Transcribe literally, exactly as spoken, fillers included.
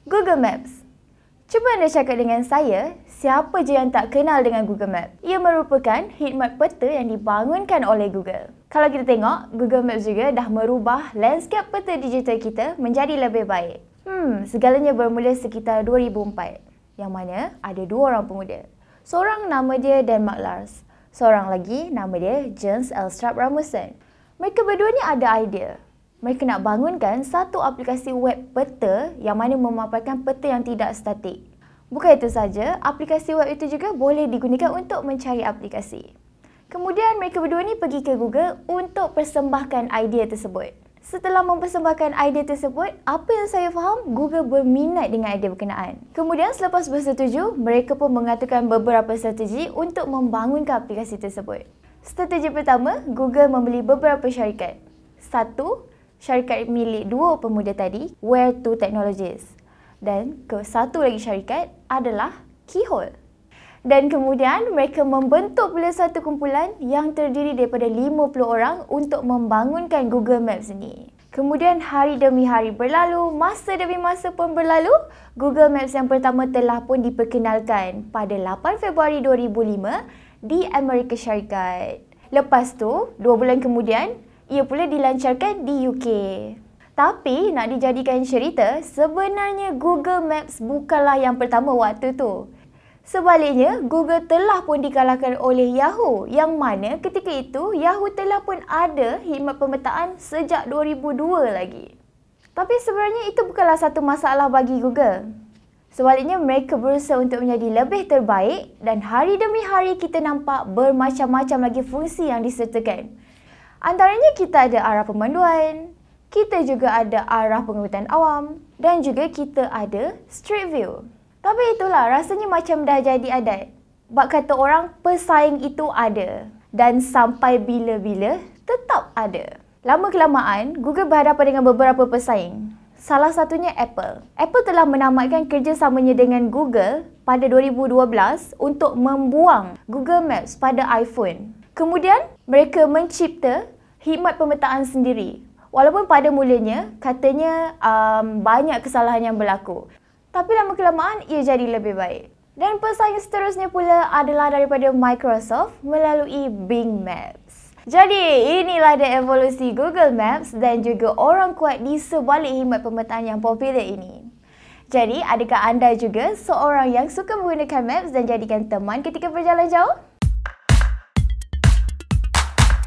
Google Maps. Cuba anda cakap dengan saya, siapa je yang tak kenal dengan Google Maps? Ia merupakan khidmat peta yang dibangunkan oleh Google. Kalau kita tengok, Google Maps juga dah merubah lanskap peta digital kita menjadi lebih baik. Hmm, segalanya bermula sekitar dua ribu empat, yang mana ada dua orang pemuda. Seorang nama dia Dan McLars, seorang lagi nama dia Jens Elstrup Rasmussen. Mereka berdua ni ada idea. Mereka nak bangunkan satu aplikasi web peta yang mana memaparkan peta yang tidak statik. Bukan itu saja, aplikasi web itu juga boleh digunakan untuk mencari aplikasi. Kemudian mereka berdua ni pergi ke Google untuk persembahkan idea tersebut. Setelah mempersembahkan idea tersebut, apa yang saya faham, Google berminat dengan idea berkenaan. Kemudian selepas bersetuju, mereka pun mengaturkan beberapa strategi untuk membangunkan aplikasi tersebut. Strategi pertama, Google membeli beberapa syarikat. Satu, syarikat milik dua pemuda tadi, Where to Technologies. Dan ke satu lagi syarikat adalah Keyhole. Dan kemudian mereka membentuk pula satu kumpulan yang terdiri daripada lima puluh orang untuk membangunkan Google Maps ini. Kemudian hari demi hari berlalu, masa demi masa pun berlalu, Google Maps yang pertama telah pun diperkenalkan pada lapan Februari dua ribu lima di Amerika Syarikat. Lepas tu, dua bulan kemudian, ia pula dilancarkan di U K. Tapi nak dijadikan cerita, sebenarnya Google Maps bukanlah yang pertama waktu tu. Sebaliknya, Google telah pun dikalahkan oleh Yahoo, yang mana ketika itu Yahoo telah pun ada khidmat pemetaan sejak dua ribu dua lagi. Tapi sebenarnya itu bukanlah satu masalah bagi Google. Sebaliknya, mereka berusaha untuk menjadi lebih terbaik dan hari demi hari kita nampak bermacam-macam lagi fungsi yang disertakan. Antaranya kita ada arah pemanduan, kita juga ada arah pengurutan awam dan juga kita ada Street View. Tapi itulah, rasanya macam dah jadi adat. Bak kata orang, pesaing itu ada. Dan sampai bila-bila, tetap ada. Lama-kelamaan, Google berhadapan dengan beberapa pesaing. Salah satunya Apple. Apple telah menamatkan kerjasamanya dengan Google pada dua ribu dua belas untuk membuang Google Maps pada iPhone. Kemudian, mereka mencipta khidmat pemetaan sendiri. Walaupun pada mulanya, katanya um, banyak kesalahan yang berlaku. Tapi lama-kelamaan ia jadi lebih baik. Dan pesaing seterusnya pula adalah daripada Microsoft melalui Bing Maps. Jadi inilah dia evolusi Google Maps dan juga orang kuat di sebalik khidmat pemetaan yang popular ini. Jadi adakah anda juga seorang yang suka menggunakan Maps dan jadikan teman ketika berjalan jauh?